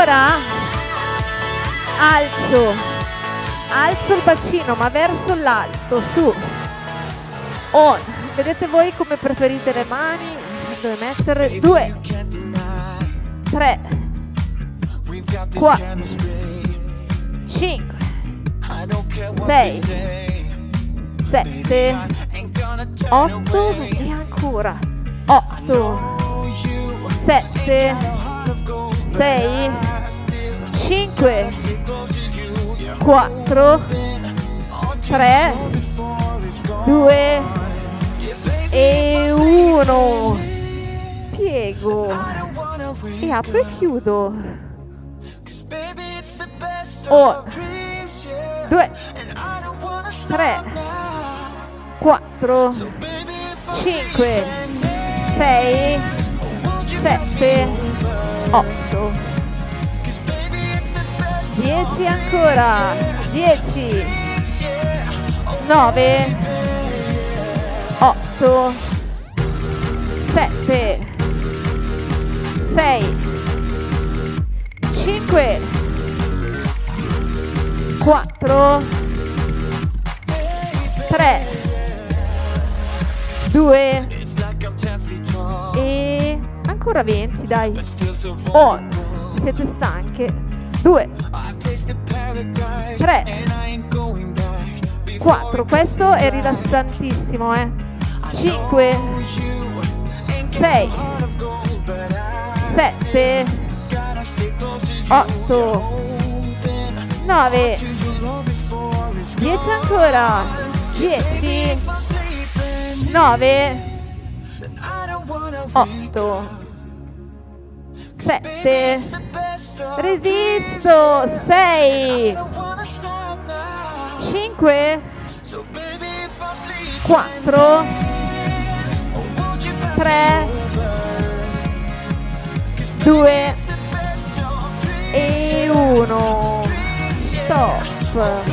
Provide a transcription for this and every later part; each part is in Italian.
Ora alzo il bacino ma verso l'alto, su. On. Vedete voi come preferite le mani, dove mettere. 2, 3, 4, 5, 6, 7, 8 e ancora 8, 7, 6, 5, 4, 3, 2 e 1. Piego e apro e chiudo. 1, 2, 3, 4, 5, 6, 7, 8, 10 ancora, 10, 9, 8, 7, 6, 5, 4, 3, 2 e ancora 20, dai. On. Siete stanche. 2, 3, 4. Questo è rilassantissimo, 5, 6, 7, 8, 9, 10 ancora, 10, 9, 8, 7, resisto, 6, 5, 4, 3, 2 e 1. Stop.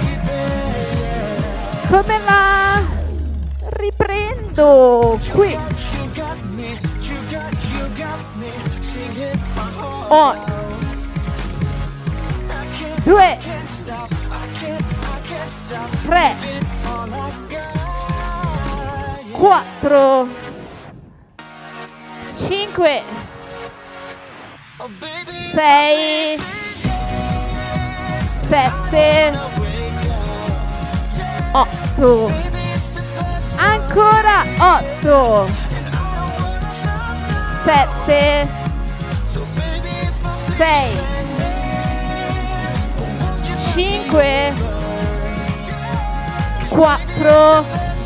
Come va? Riprendo qui. On. 2, 3, 4, 5, 6, 7, 8, ancora 8, 7, 6, 5, 4,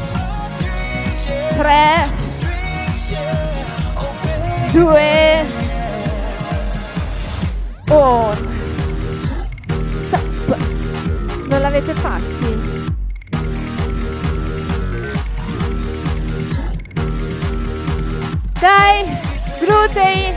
3, 2, 1. Stop. Non l'avete fatti? Dai, glutei.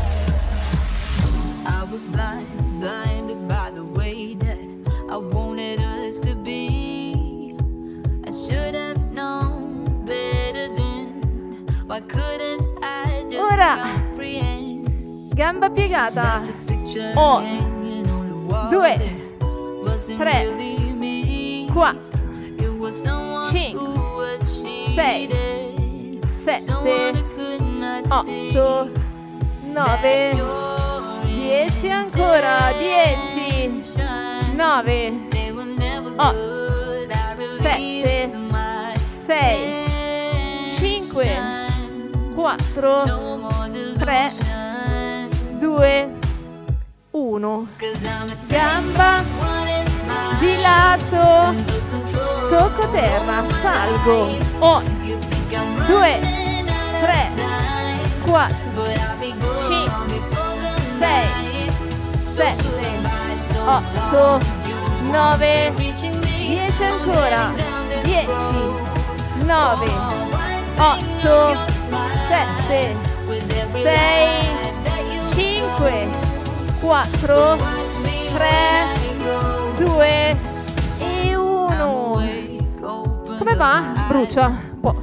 I was blinded by the way that I wanted us to be. I should have known better then. Why couldn't I just comprehend? Gamba piegata. 1, 2, 3, 4, 5, 6, 7, 8, 9, 10 ancora, 10, 9, 8, 7, 6, 5, 4, 3, 2, 1. Gamba di lato, tocco terra, salgo. 1, 2, 3, 4, 5, 6, 7, 8, 9, 10 ancora, 10, 9, 8, 7, 6, 5, 4, 3, 2 e 1. Come va? Brucia un po'.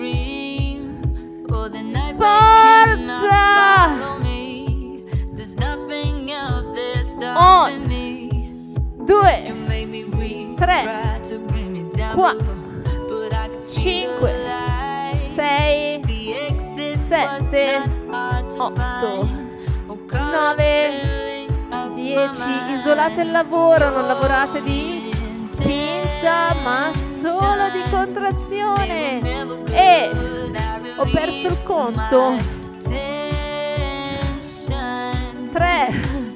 Forza! 4, 5, 6, 7, 8, 9, 10. Isolate il lavoro, non lavorate di spinta ma solo di contrazione. E ho perso il conto. 3,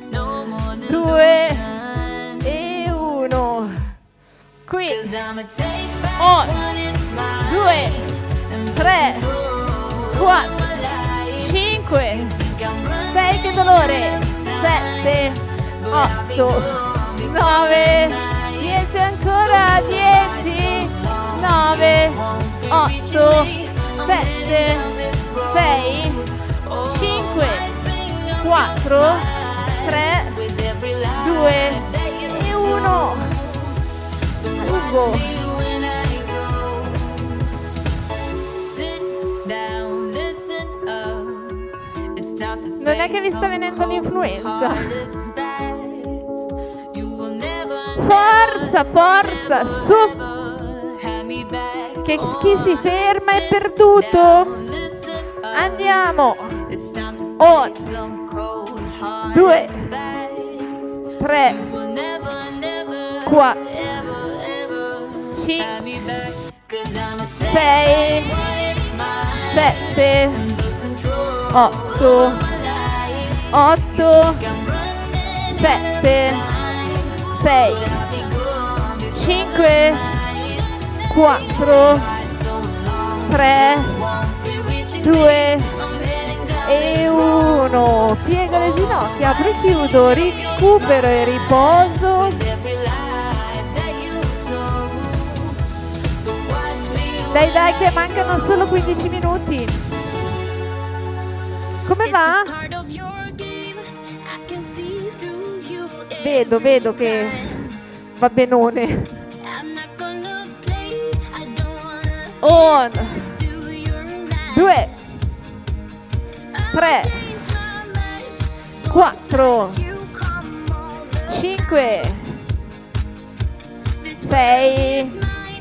2 e 1. Qui 1, 2, 3, 4, 5, 6, che dolore, 7, 8, 9, 10 ancora, 10, 9, 8, 7, 6, 5, 4, 3, 2 e 1. Lungo. Non è che vi sta venendo l'influenza. Forza, forza, su. Che chi si ferma è perduto. Andiamo. 1, 2, 3, 4, 5, 6, 7, 8, 8, 7, 6, 5, 4, 3, 2 e 1. Piego le ginocchia, apro e chiudo, recupero e riposo. Dai dai che mancano solo 15 minuti. Come va? Vedo che va benone. 1, 2, 3, 4, 5, 6,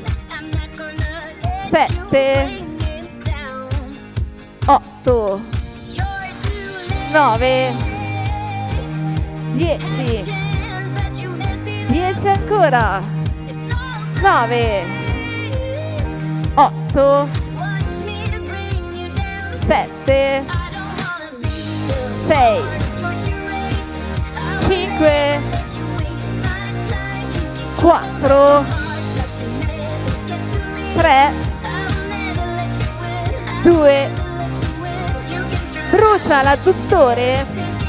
7, 8, 9, 10, 10 ancora, 9, 8, 7, 6, 5, 4, 3, 2, brucia l'adduttore.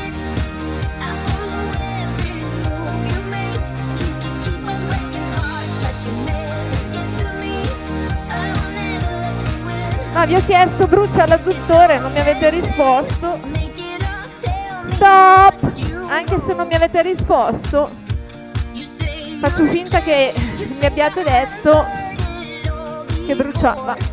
Ma vi ho chiesto brucia l'adduttore, non mi avete risposto. Stop! Anche se non mi avete risposto, faccio finta che mi abbiate detto che bruciava.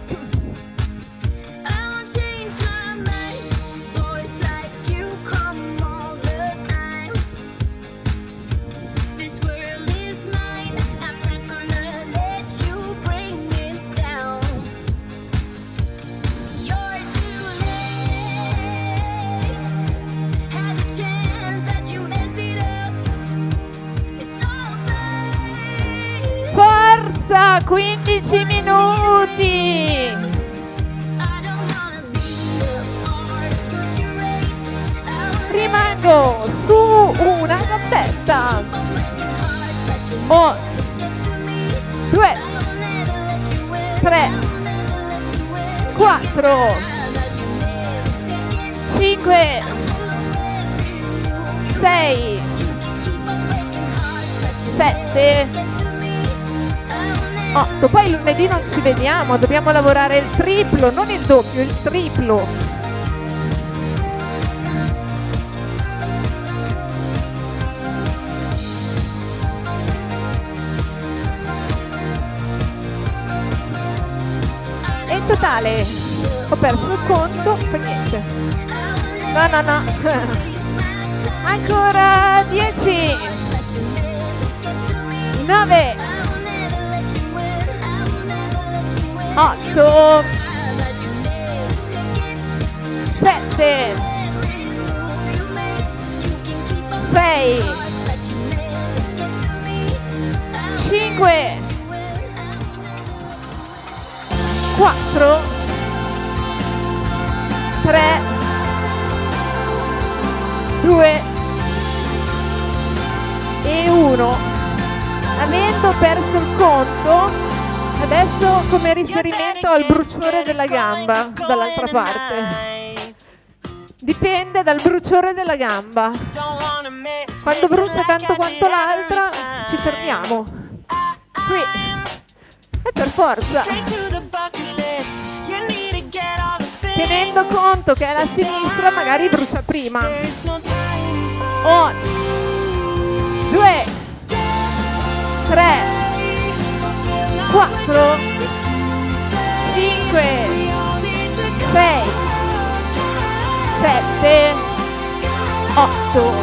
Forza, 15 minuti. Rimango su una gambetta. 1, 2, 3, 4, 5, 6, 7, 8. Poi lunedì non ci vediamo, dobbiamo lavorare il triplo, non il doppio, il triplo. E in totale ho perso il conto, fa niente. No. Ancora 10, 9, 8, 7, 6, 5, 4, 3, 2 e 1. Avendo perso il conto, adesso come riferimento al bruciore della gamba dall'altra parte. Dipende dal bruciore della gamba. Quando brucia tanto quanto l'altra, ci fermiamo. Qui. E per forza. Tenendo conto che è la sinistra, magari brucia prima. 1, 2, 3, 4, 5, 6, 7, 8,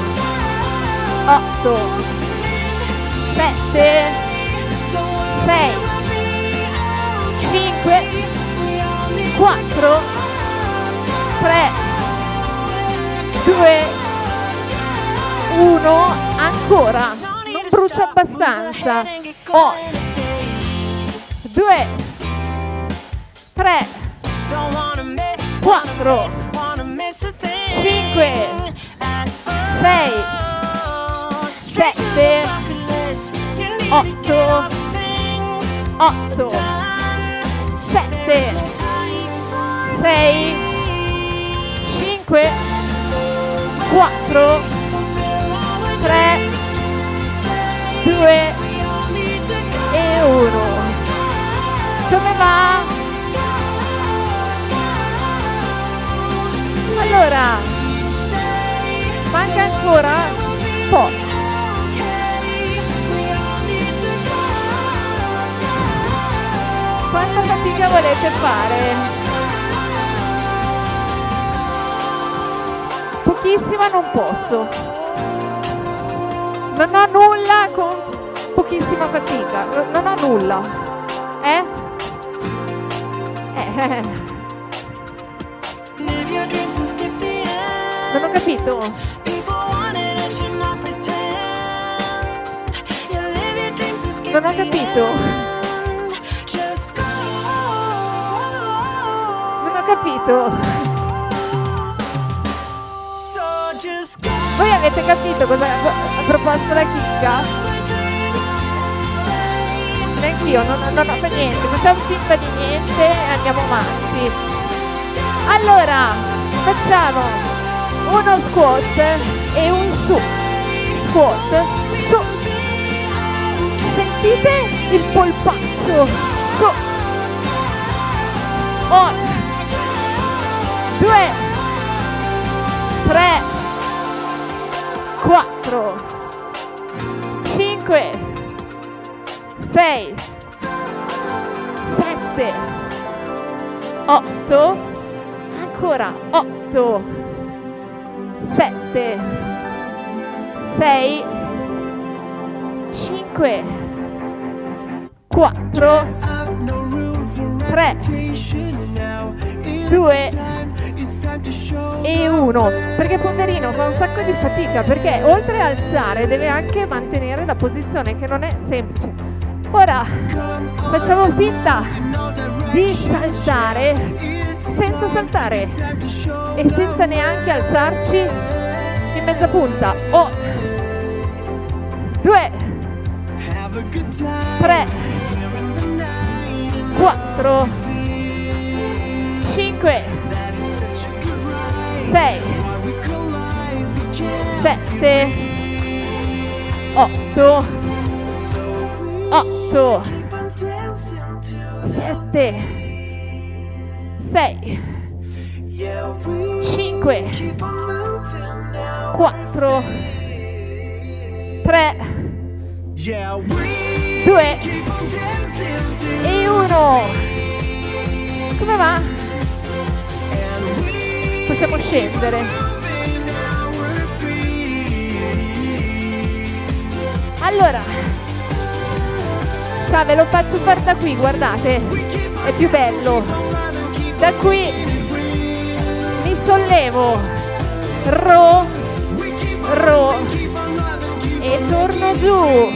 7, 6, 5, 4, 3, 2, 1, ancora, non brucia abbastanza. 1, 2, 3, 4, 5, 6, 7, 8, 7, 6, 5, 4, 3, 2 e 1. Come va? Allora, manca ancora un po'. Quanta fatica volete fare? Pochissima non posso. Non ho nulla con pochissima fatica. Non ho nulla. Non ho capito. Non ho capito. Non ho capito. Voi avete capito cosa ha proposto la chicca? Neanch'io, non ho fatto niente, facciamo finta di niente e andiamo avanti. Allora, facciamo uno squat e un su. Squat, su. Sentite il polpaccio. Su. 1, 2, 3, 4, 5, 6, 7, 8, ancora 8, 7, 6, 5, 4, 3, 2 e 1. Perché Ponderino fa un sacco di fatica, perché oltre a alzare deve anche mantenere la posizione, che non è semplice. Ora facciamo finta di saltare senza saltare e senza neanche alzarci in mezza punta. 1, 2, 3, 4, 5, 6, 7, 8, 7, 6, 5, 4, 3, 2 e 1. Come va? Possiamo scendere. Allora, Cioè, ve lo faccio fare da qui, guardate, è più bello. Da qui mi sollevo, ro, ro, e torno giù,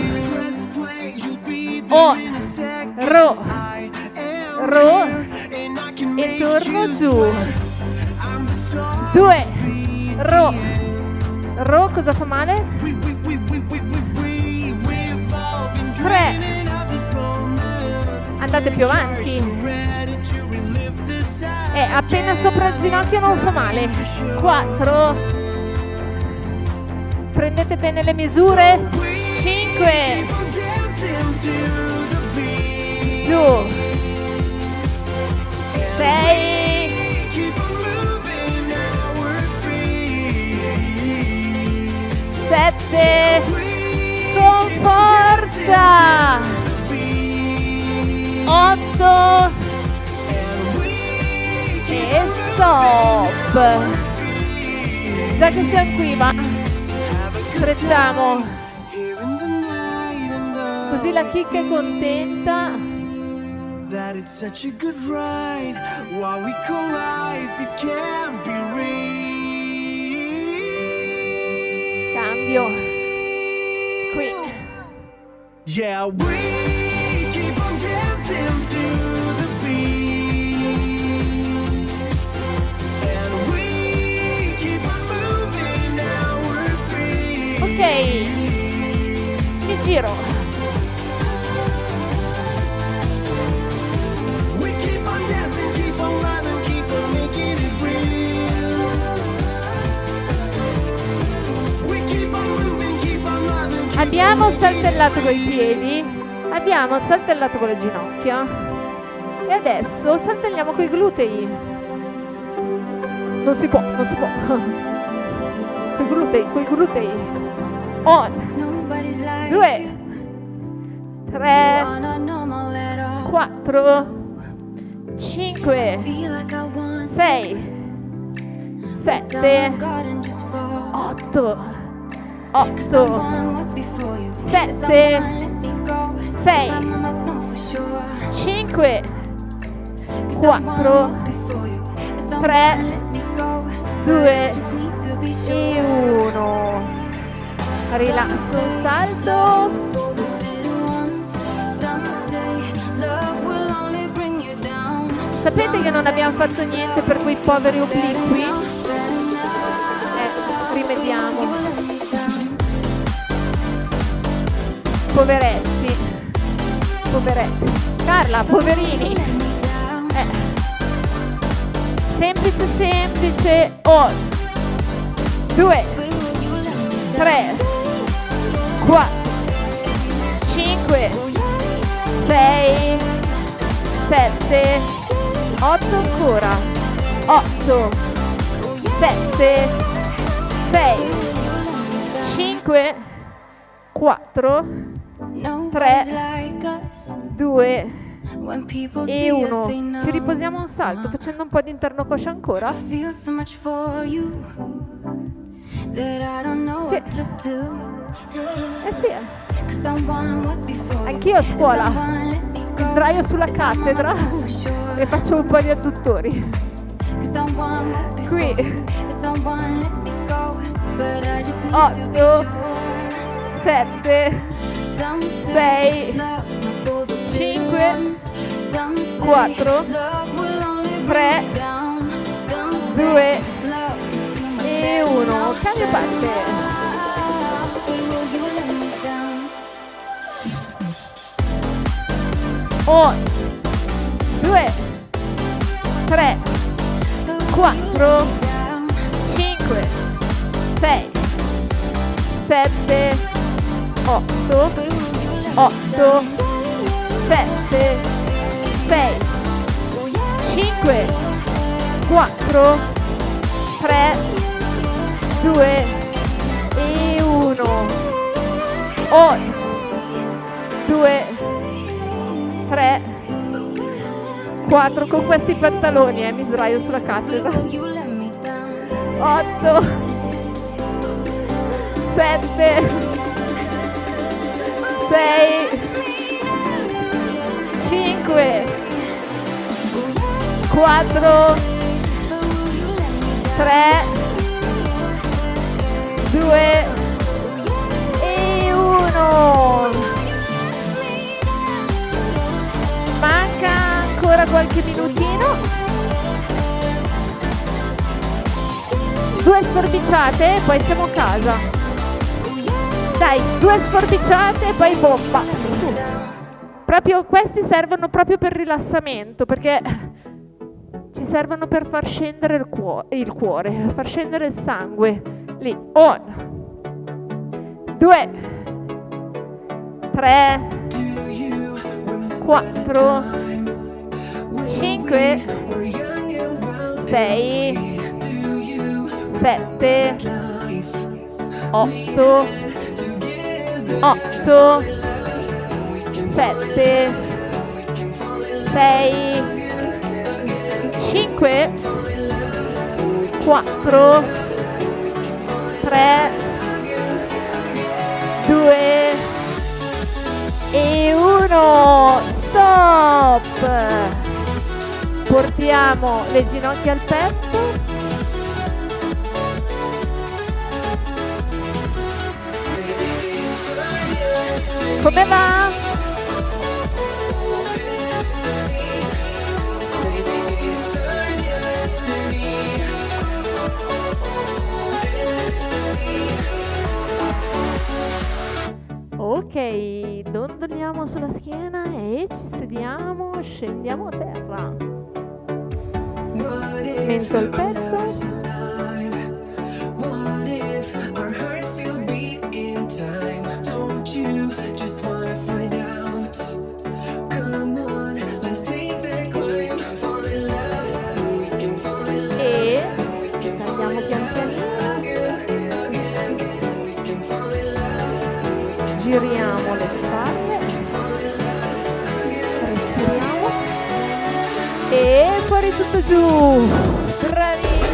on, ro, ro, e torno giù, 2, ro, ro, cosa fa male? 3, andate più avanti, appena sopra il ginocchio non fa male, 4, prendete bene le misure, 5, giù, 6, 7, con forza, 8, e stop. Già che siamo qui, ma stretchiamo, così la chicca è contenta. That it's such a good ride. While we collide, it can't be real. Cambio. Qui. Yeah, we keep on dancing to the beat. And we keep on moving, now we're free. Ok. Mi giro. Abbiamo saltellato coi piedi, abbiamo saltellato con le ginocchia e adesso saltelliamo coi glutei. Non si può, non si può. Coi glutei. On. 2, 3, 4, 5, 6, 7, 8, 7, 6, 5, 4, 3, 2 e 1. Rilasso un salto. Sapete che non abbiamo fatto niente per quei poveri obliqui? Rimediamo. Poveretti. Carla, poverini. Semplice. On. 2, 3, 4, 5, 6, 7, 8 ancora. 8, 7, 6, 5, 4, 3, 2 e 1. Ci riposiamo un salto facendo un po' di interno coscia ancora. Sì. Sì. Anch'io a scuola sdraio sulla cattedra e faccio un po' di adduttori. Qui 8, 7, 6, 5, 4, 3, 2 e 1. Cambio parte. On. 2, 3, 4, 5, 6, 7, 8, 7, 6, 5, 4, 3, 2 e 1. On. 2, 3, 4 con questi pantaloni, mi sdraio sulla cattedra. 8, 7, 6, 4, 3, 2 e 1. Manca ancora qualche minutino. 2 sforbiciate e poi siamo a casa. Dai, 2 sforbiciate e poi bomba. Proprio questi servono proprio per rilassamento, perché ci servono per far scendere il cuore, far scendere il sangue. Lì, 1, 2, 3, 4, 5, 6, 7, 8, 7, 6, 5, 4, 3, 2 e 1. Stop! Portiamo le ginocchia al petto. Come va? Ok, dondoliamo sulla schiena e ci sediamo, scendiamo a terra. Mento al petto. Giriamo le spalle, respiriamo e fuori tutto giù, bravissimi.